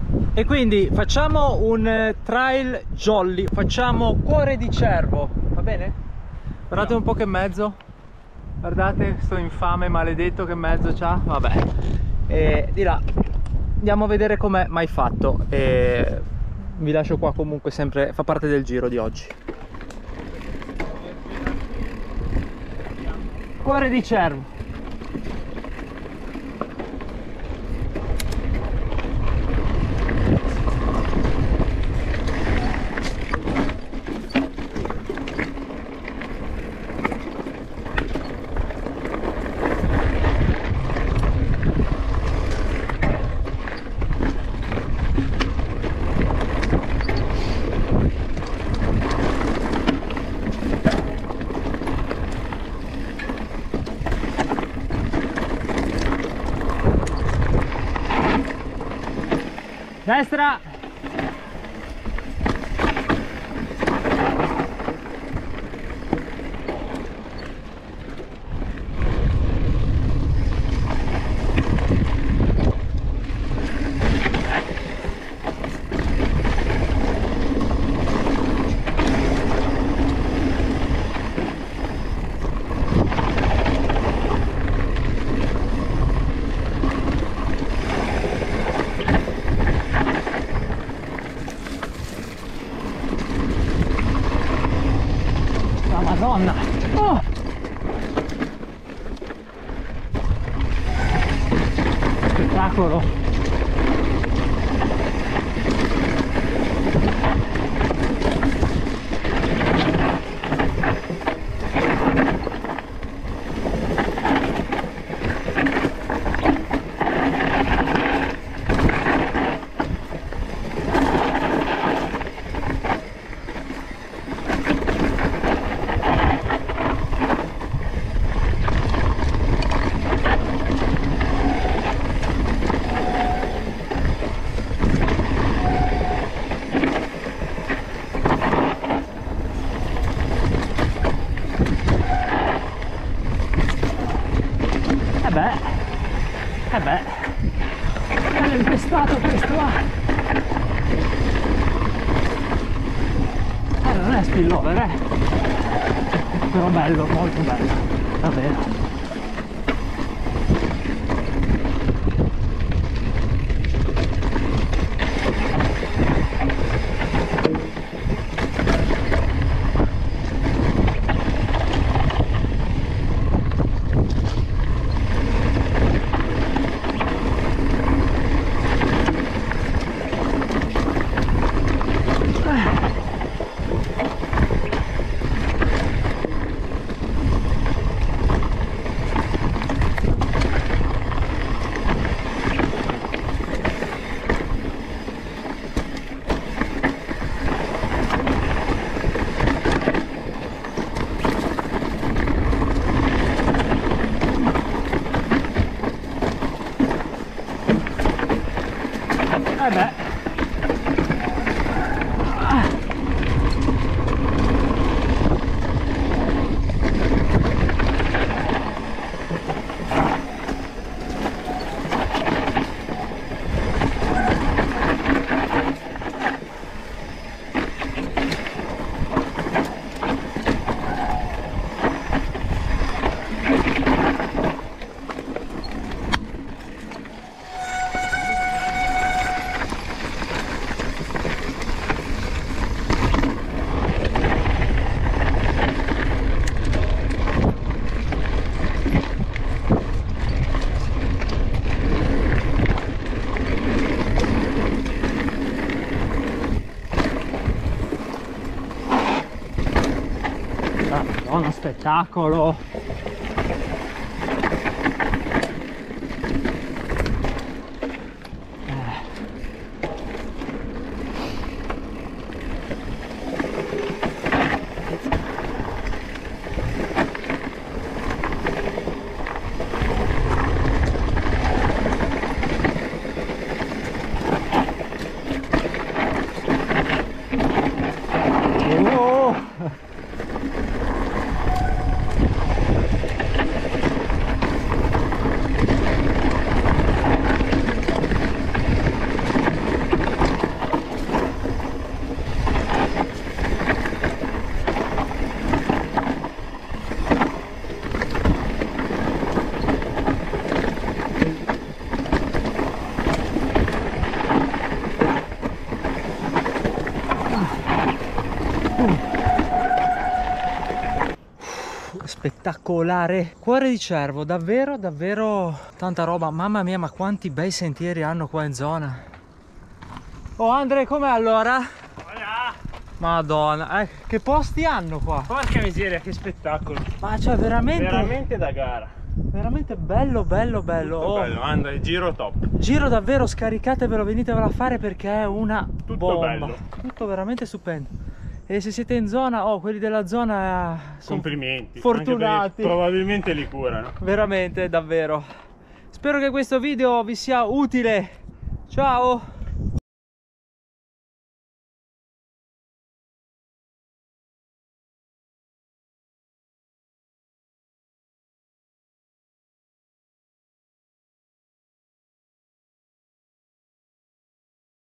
E quindi facciamo un trail jolly, facciamo Cuore di Cervo, va bene? Guardate un po' che mezzo, guardate sto infame maledetto che mezzo c'ha, vabbè. E di là andiamo a vedere com'è mai fatto e vi lascio qua, comunque sempre fa parte del giro di oggi. Cuore di Cervo. Destra! Madonna! Oh! Spettacolo! Bello impestato questo, non è spillover, però bello, molto bello, davvero. Uno spettacolo. Spettacolare. Cuore di Cervo, davvero davvero tanta roba. Mamma mia, ma quanti bei sentieri hanno qua in zona. Oh Andre, com'è allora? Voilà. Madonna, che posti hanno qua? Porca miseria, che spettacolo. Ma cioè Veramente da gara. veramente bello bello bello. Tutto bello, anda, il giro top. Giro davvero, scaricatevelo, venitevelo a fare perché è una Tutto bomba. bello. Tutto veramente stupendo. E se siete in zona, oh, quelli della zona sono Complimenti. fortunati. Probabilmente li curano. Veramente, davvero. Spero che questo video vi sia utile. Ciao!